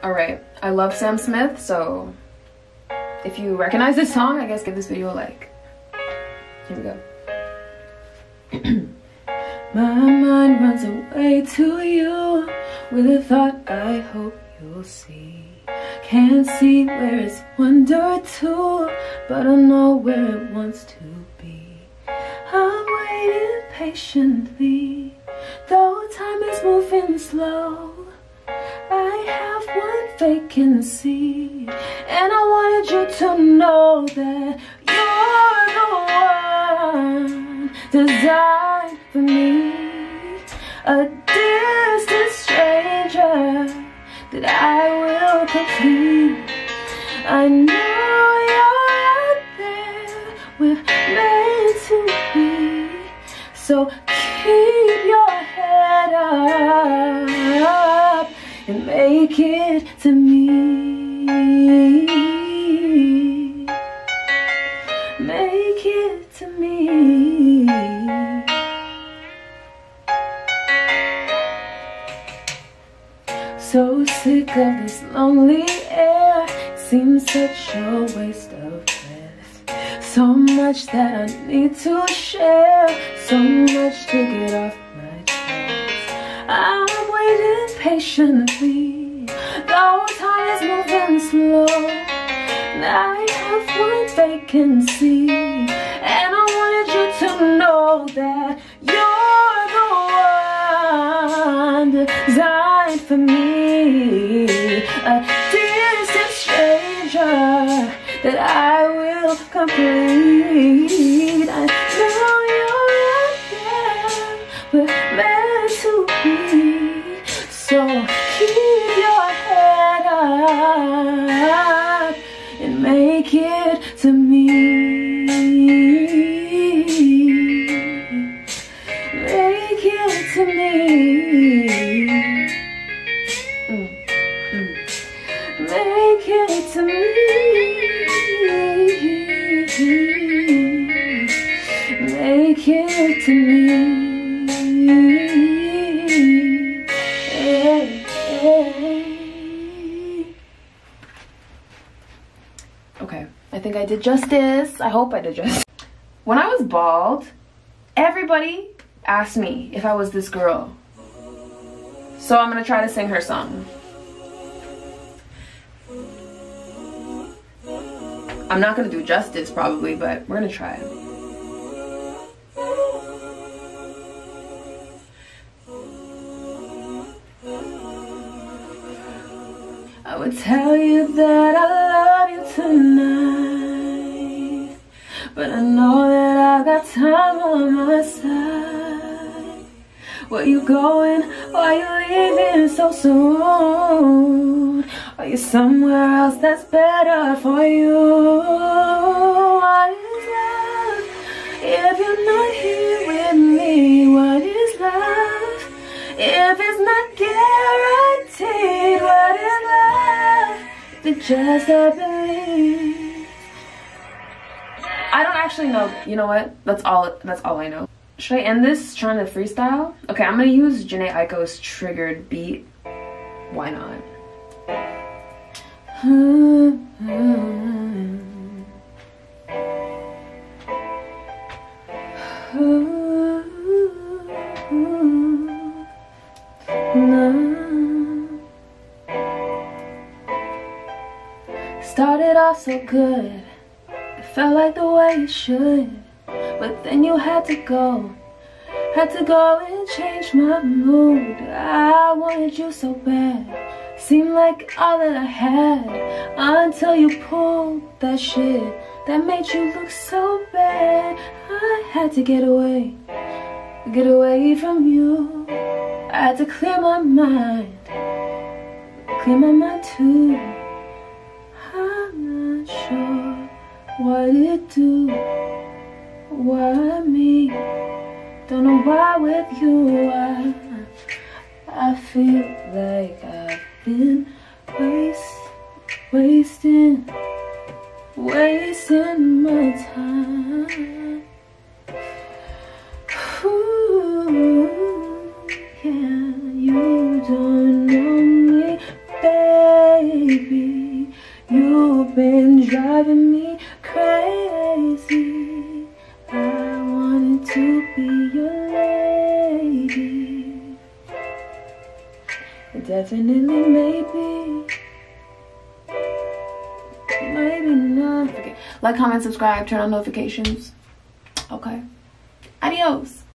Alright, I love Sam Smith, so if you recognize this song, I guess give this video a like. Here we go. My mind runs away to you with a thought I hope you'll see. Can't see where it's wonder to, but I know where it wants to be. I'm waiting patiently, though time is moving slow. I have one vacancy, and I wanted you to know that you're the one designed for me. A distant stranger that I will complete. I know you're out there, we're meant to be. So keep your head up and make it to me. Make it to me. So sick of this lonely air, seems such a waste of breath. So much that I need to share, so much to get off my chest. I'm waiting patiently, though time is moving slow. And I have one vacancy, and I wanted you to know that you're the one designed for me. A distant stranger that I will complete. I know you're out there, we're meant to be. So keep your head up and make it to me. Make it to me. Make it to me. Make it to me. Hey, hey. Okay, I think I did justice. I hope I did justice. When I was bald, everybody asked me if I was this girl. So I'm gonna try to sing her song. I'm not gonna do justice probably, but we're gonna try. I would tell you that I love you tonight, but I know that I got time on my side. Where you going? Why you leaving so soon? Are you somewhere else that's better for you? What is love if you're not here with me? What is love if it's not guaranteed? What is love if it's just a belief? I don't actually know. You know what? That's all I know. Should I end this trying to freestyle? Okay, I'm gonna use Jhené Aiko's Triggered beat. Why not? Started off so good, it felt like the way it should, but then you had to go and change my mood. I wanted you so bad, seemed like all that I had, until you pulled that shit that made you look so bad. I had to get away from you. I had to clear my mind too. I'm not sure what it do, why me, don't know why with you. I feel like I've been wasting my time. Ooh, yeah, you don't know me, babe. was driving me crazy. I wanted to be your lady. Definitely maybe not. Okay. Like, comment, subscribe, turn on notifications. Okay. Adios.